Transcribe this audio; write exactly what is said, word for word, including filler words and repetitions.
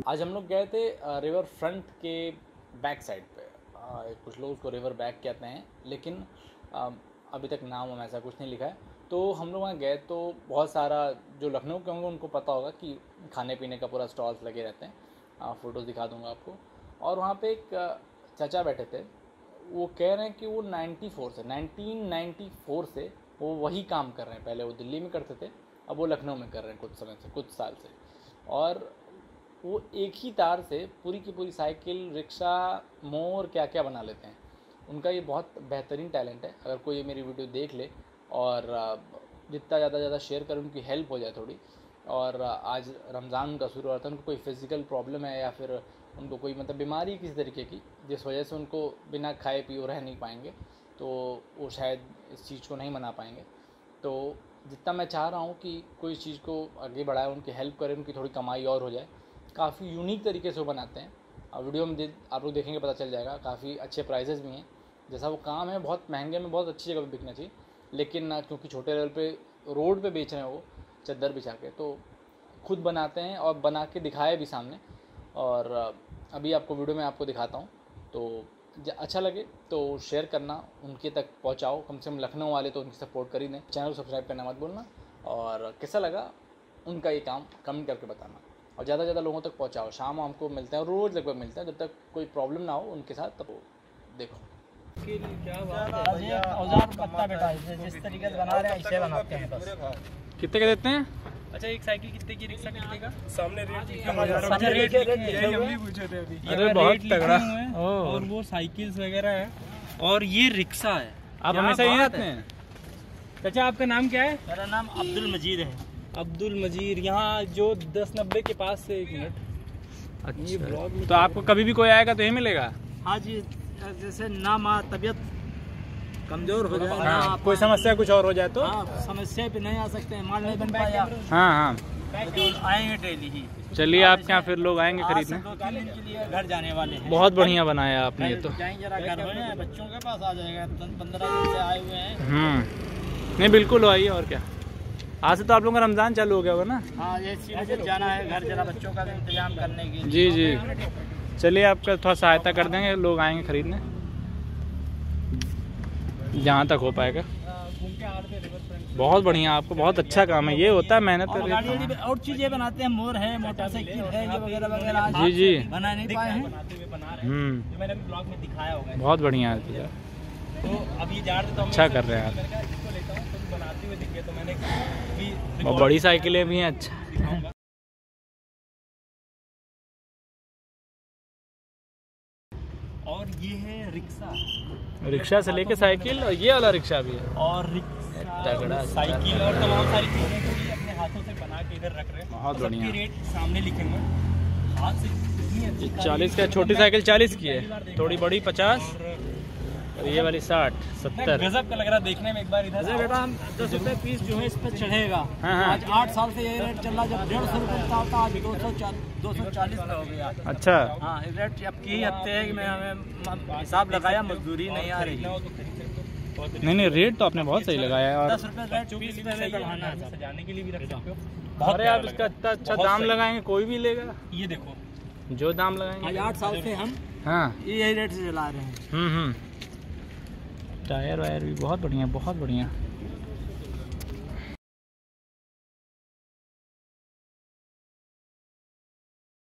आज हम लोग गए थे रिवर फ्रंट के बैक साइड पे। आ, कुछ लोग उसको रिवर बैक कहते हैं, लेकिन आ, अभी तक नाम हम ऐसा कुछ नहीं लिखा है। तो हम लोग वहाँ गए तो बहुत सारा जो लखनऊ के होंगे उनको पता होगा कि खाने पीने का पूरा स्टॉल्स लगे रहते हैं। फ़ोटोज़ दिखा दूँगा आपको। और वहाँ पे एक चाचा बैठे थे, वो कह रहे हैं कि वो नाइन्टी फोर से नाइनटीन नाइन्टी फोर से वो वही काम कर रहे हैं। पहले वो दिल्ली में करते थे, अब वो लखनऊ में कर रहे हैं कुछ समय से, कुछ साल से। और वो एक ही तार से पूरी की पूरी साइकिल, रिक्शा, मोर क्या क्या बना लेते हैं। उनका ये बहुत बेहतरीन टैलेंट है। अगर कोई ये मेरी वीडियो देख ले और जितना ज़्यादा ज़्यादा शेयर करे, उनकी हेल्प हो जाए थोड़ी। और आज रमज़ान उनका शुरू हो रहा था, उनको कोई फिज़िकल प्रॉब्लम है या फिर उनको कोई मतलब बीमारी किसी तरीके की, जिस वजह से उनको बिना खाए पिए रह नहीं पाएंगे, तो वो शायद इस चीज़ को नहीं मना पाएंगे। तो जितना मैं चाह रहा हूँ कि कोई इस चीज़ को आगे बढ़ाए, उनकी हेल्प करे, उनकी थोड़ी कमाई और हो जाए। काफ़ी यूनिक तरीके से वो बनाते हैं। और वीडियो में आप लोग देखेंगे पता चल जाएगा। काफ़ी अच्छे प्राइजेज़ भी हैं। जैसा वो काम है बहुत महंगे में बहुत अच्छी जगह पे बिकना चाहिए, लेकिन क्योंकि छोटे लेवल पे रोड पे बेच रहे हैं वो चद्दर बिछा के, तो खुद बनाते हैं और बना के दिखाए भी सामने। और अभी आपको वीडियो में आपको दिखाता हूँ, तो अच्छा लगे तो शेयर करना, उनके तक पहुँचाओ। कम से कम लखनऊ वाले तो उनकी सपोर्ट कर ही दें। चैनल को सब्सक्राइब करना मत भूलना, और कैसा लगा उनका ये काम कमेंट करके बताना, और ज़्यादा से ज़्यादा लोगों तक पहुँचाओ। शाम हमको मिलते हैं, रोज़ लगभग मिलते हैं, जब तक कोई प्रॉब्लम ना हो उनके साथ। तब देखो क्या बात है, औजार पत्ता बेटा जिस तरीके से बना रहे हैं ऐसे बनाते हैं बस। कितने के देते हैं? अच्छा, एक साइकिल कितने की, रिक्शा कितने का? सामने रेट अच्छा, रेट रेट हम भी पूछे थे अभी। अरे बहुत तगड़ा। और वो साइकिल्स वगैरह है, और ये रिक्शा है। आप हमेशा यहीं आते हैं? चाचा आपका नाम क्या है? मेरा नाम अब्दुल मजीद है। अब्दुल मजीद, यहाँ जो दस नब्बे के पास से। एक मिनट। अच्छा, तो आपको कभी भी कोई आएगा तो यही मिलेगा? हाँ जी, जैसे ना माँ तबीयत कमजोर हो जाए, हाँ, कोई समस्या कुछ और हो जाए तो हाँ, समस्या पे नहीं आ सकते हैं, माल नहीं बन पाया। हाँ हाँ, तो आएंगे डेली ही। चलिए आपके यहाँ फिर लोग आएंगे खरीदने। दो तीन दिन के लिए घर जाने वाले हैं। बहुत बढ़िया बनाया आपने ये तो। जाएंगे जरा घर में, बच्चों के पास आ जाएगा। पंद्रह दिन से आए हुए हैं। हम्म नहीं, बिल्कुल आइए। और क्या, आज से तो आप लोगों का रमज़ान चालू हो गया होगा ना? हाँ, ये मुझे जाना है घर, जरा बच्चों का इंतजाम करने के लिए। जी जी, चलिए आपका थोड़ा सहायता कर देंगे, लोग आएंगे खरीदने जहाँ तक हो पाएगा। बहुत बढ़िया, आपको बहुत अच्छा काम है। ये होता है मेहनत कर। और चीजें बनाते हैं, मोर है, मोटरसाइकिल है, ये वगैरह वगैरह। जी जी, बना नहीं पाए हैं, हम्म, मैंने ब्लॉग में दिखाया होगा। बहुत बढ़िया है। तो अभी जा रहे, तो अच्छा कर रहे हैं आप। बनाते हुए दिखे तो मैंने, और बड़ी साइकिलें भी हैं। अच्छा, और ये है रिक्शा। रिक्शा से लेके साइकिल, और ये वाला रिक्शा भी है। और रिक्शा, साइकिल और तमाम सारी चीजें को ये अपने हाथों से बना के इधर रख रहे हैं। बहुत बढ़िया। रेट सामने लिखे हुए हाथ से। चालीस का, छोटी साइकिल चालीस की है, थोड़ी बड़ी पचास, और ये वाली साठ सत्तर। गजब का लग रहा है देखने में। एक बार इधर से बेटा, हम दस रुपए पीस जो है इस पर चढ़ेगा। हाँ हाँ। आज आठ साल से ये रेट चल रहा, जब डेढ़ सौ रुपये का होता आज दो सौ दो सौ चालीस का हो गया। अच्छा, हाँ, रेट अब की हफ्ते है कि मैं हमें हिसाब लगाया, मजदूरी नहीं आ रही। नहीं नहीं, रेट तो आपने बहुत सही लगाया है। और दस रुपये रेट पीस पे बढ़ाना है, सजाने के लिए भी रख सकते हो। अरे आप इसका इतना अच्छा दाम लगाएंगे, कोई भी लेगा। ये देखो, जो दाम लगाएंगे। आज आठ साल से हम हाँ यही रेट से चला रहे हैं। हम्म हम्म, टायर वायर भी बहुत बढ़िया, बहुत बढ़िया।